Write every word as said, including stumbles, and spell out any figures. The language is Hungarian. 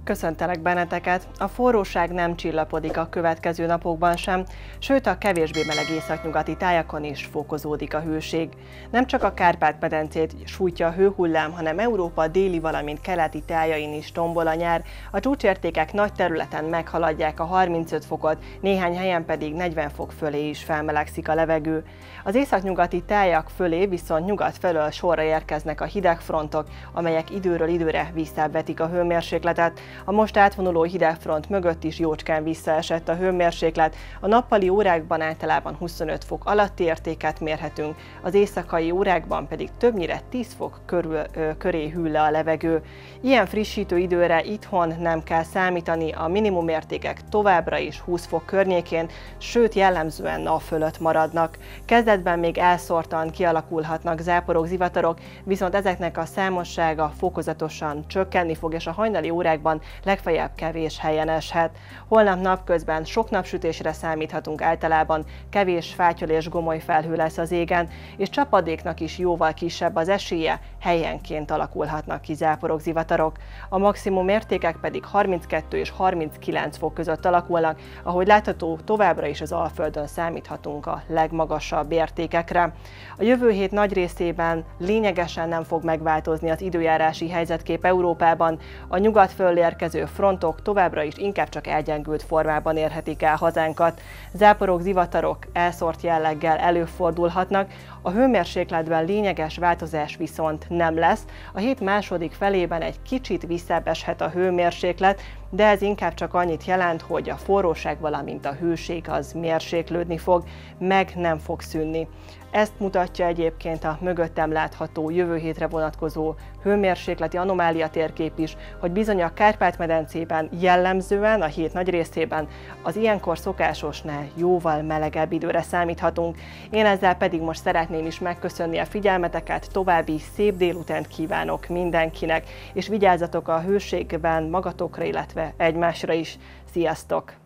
Köszöntelek benneteket! A forróság nem csillapodik a következő napokban sem, sőt a kevésbé meleg északnyugati tájakon is fokozódik a hőség. Nem csak a Kárpát-medencét sújtja a hőhullám, hanem Európa déli, valamint keleti tájain is tombol a nyár. A csúcsértékek nagy területen meghaladják a harmincöt fokot, néhány helyen pedig negyven fok fölé is felmelegszik a levegő. Az északnyugati tájak fölé viszont nyugat felől sorra érkeznek a hidegfrontok, amelyek időről időre visszavetik a hőmérsékletet. A most átvonuló hidegfront mögött is jócskán visszaesett a hőmérséklet, a nappali órákban általában huszonöt fok alatti értéket mérhetünk, az éjszakai órákban pedig többnyire tíz fok körül, ö, köré hűl le a levegő. Ilyen frissítő időre itthon nem kell számítani, a minimumértékek továbbra is húsz fok környékén, sőt jellemzően nap fölött maradnak. Kezdetben még elszórtan kialakulhatnak záporok, zivatarok, viszont ezeknek a számossága fokozatosan csökkenni fog, és a hajnali órákban legfeljebb kevés helyen eshet. Holnap napközben sok napsütésre számíthatunk, általában kevés fátyol és gomoly felhő lesz az égen, és csapadéknak is jóval kisebb az esélye, helyenként alakulhatnak ki záporok, zivatarok. A maximum értékek pedig harminckettő és harminckilenc fok között alakulnak, ahogy látható, továbbra is az Alföldön számíthatunk a legmagasabb értékekre. A jövő hét nagy részében lényegesen nem fog megváltozni az időjárási helyzetkép Európában, a nyugat felől érkező frontok továbbra is inkább csak elgyengült formában érhetik el hazánkat. Záporok, zivatarok elszórt jelleggel előfordulhatnak, a hőmérsékletben lényeges változás viszont nem lesz. A hét második felében egy kicsit visszaeshet a hőmérséklet, de ez inkább csak annyit jelent, hogy a forróság, valamint a hőség az mérséklődni fog, meg nem fog szűnni. Ezt mutatja egyébként a mögöttem látható jövő hétre vonatkozó hőmérsékleti anomália térkép is, hogy bizony a Kárpát-medencében jellemzően a hét nagy részében az ilyenkor szokásosnál jóval melegebb időre számíthatunk. Én ezzel pedig most szeretném is megköszönni a figyelmeteket, további szép délutánt kívánok mindenkinek, és vigyázzatok a hőségben magatokra, illetve egymásra is. Sziasztok!